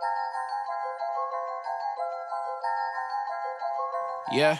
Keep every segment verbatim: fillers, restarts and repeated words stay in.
Yeah,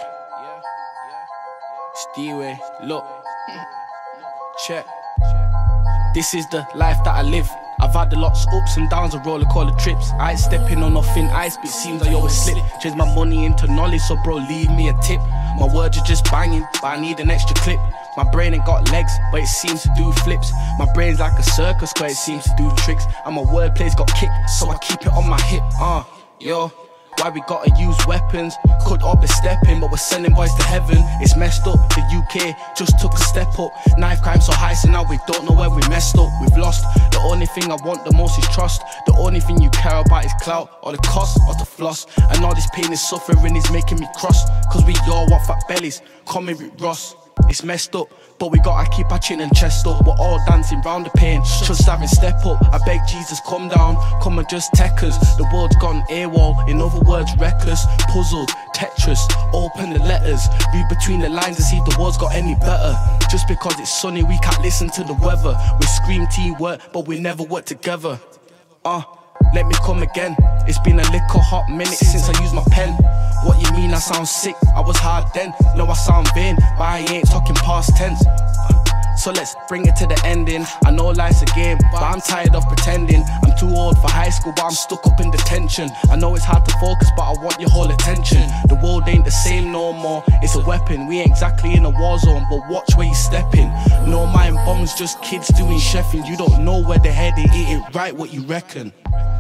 Steway, look, check. This is the life that I live. I've had the lots ups and downs of roller coaster trips. I ain't stepping on no thin ice, but it seems I always slip. Change my money into knowledge, so bro, leave me a tip. My words are just banging, but I need an extra clip. My brain ain't got legs, but it seems to do flips. My brain's like a circus, but it seems to do tricks. And my wordplay's got kicked, so I keep it on my hip. Uh, yo. Why we gotta use weapons? Could all be stepping, but we're sending boys to heaven. It's messed up, the U K just took a step up. Knife crime so high, so now we don't know where we messed up. We've lost, the only thing I want the most is trust. The only thing you care about is clout, or the cost, or the floss. And all this pain and suffering is making me cross. Cause we all want fat bellies, coming with Ross. It's messed up, but we gotta keep our chin and chest up. We're all dancing round the pain, just having step up. I beg Jesus, come down, come and just tech us. The world's gone AWOL, in other words reckless. Puzzled, Tetris, open the letters. Read between the lines and see if the world's got any better. Just because it's sunny we can't listen to the weather. We scream teamwork, but we never work together. Uh, let me come again. It's been a little hot minute since I used my pen. What you mean I sound sick? I was hard then. No, I sound vain, but I ain't talking past tense. So let's bring it to the ending. I know life's a game, but I'm tired of pretending. I'm too old for high school, but I'm stuck up in detention. I know it's hard to focus, but I want your whole attention. The world ain't the same no more. It's a weapon, we ain't exactly in a war zone, but watch where you stepping. No mind bombs, just kids doing chefing. You don't know where they're headed, eat it right, what you reckon?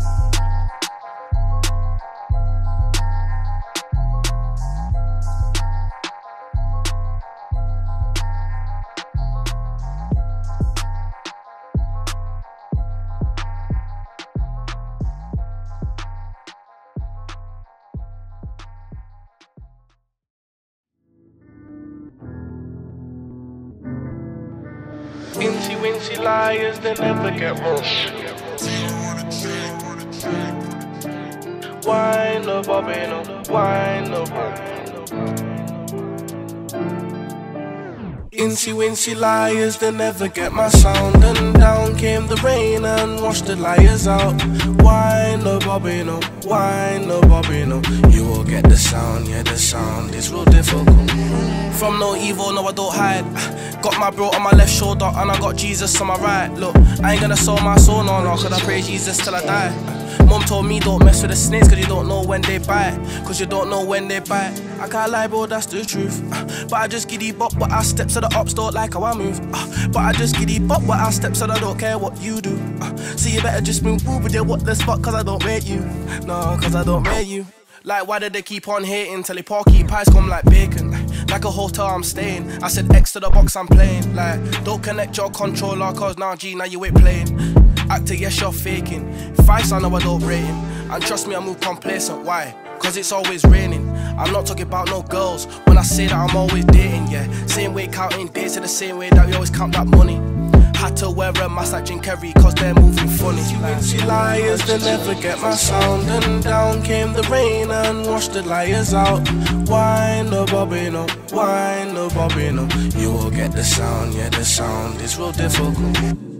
Incy wincy liars, they never get rushed. Wine no bobbing up, wine no bobbing up. Incy wincy liars, they never get my sound. And down came the rain and washed the liars out. Wine no bobbing up, wine no bobbing up. You will get the sound, yeah the sound is real difficult. From no evil, no I don't hide. Got my bro on my left shoulder and I got Jesus on my right. Look, I ain't gonna sell my soul, no, no, cause I pray Jesus till I die. Mom told me don't mess with the snakes cause you don't know when they bite. Cause you don't know when they bite. I can't lie bro, that's the truth. But I just giddy bop, but I step so the ops don't like how I move. But I just giddy bop, but I step so I don't care what you do. So you better just move over there, what the spot, cause I don't rate you. No, cause I don't rate you. Like why did they keep on hating till the porky pies come like bacon? Like a hotel I'm staying. I said X to the box I'm playing. Like don't connect your controller cause now G now you ain't playing. Actor yes you're faking. Five I know I don't rate him. And trust me I move complacent. Why? Cause it's always raining. I'm not talking about no girls when I say that I'm always dating, yeah. Same way counting dates in the same way that we always count that money. Had to wear a mask like Jim Carrey cause they're moving funny. You wincy liars, they never get my sound. And down came the rain and washed the liars out. Wine no bobbing up, wine no bobbing up. You will get the sound, yeah the sound is real difficult.